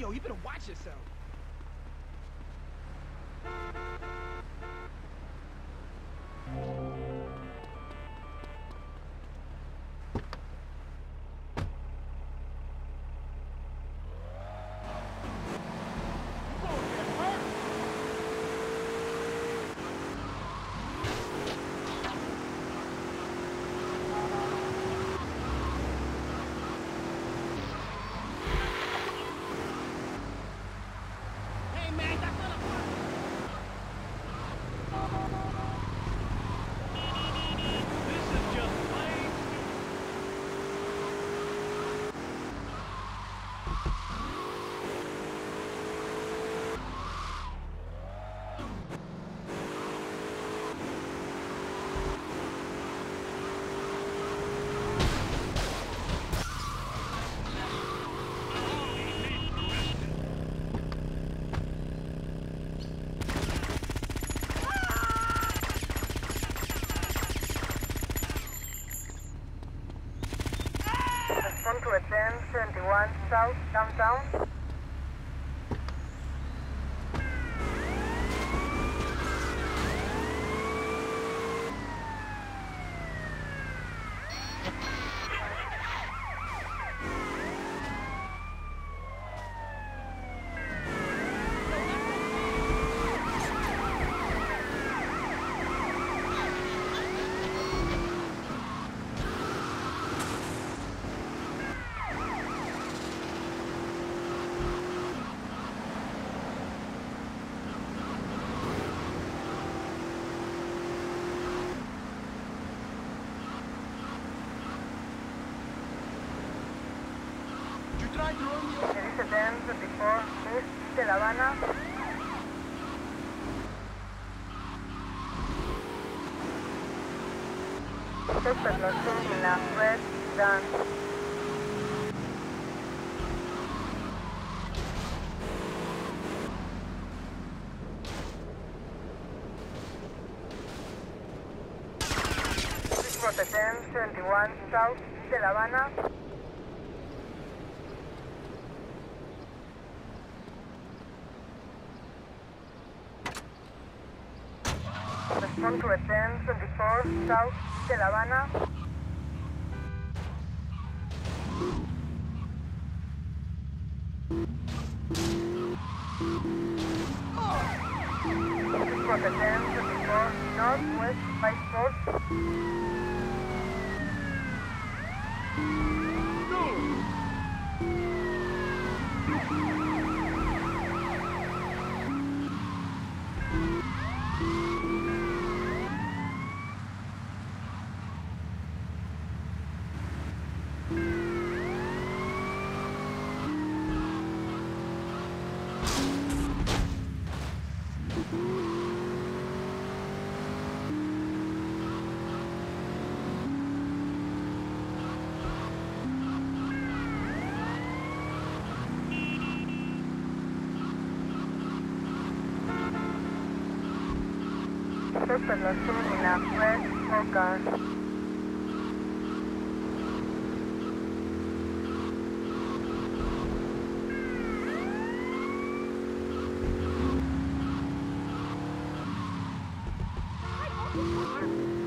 Yo, you better watch yourself. Respond to a 1071 South Downtown. Service 1024 East de La Habana. Suspect lost in la red done. Report 1071 South de La Habana. Respond to a 1024 South de La Habana. Respond to 1024 Northwest 54. Suspect lost in la red car. Hi,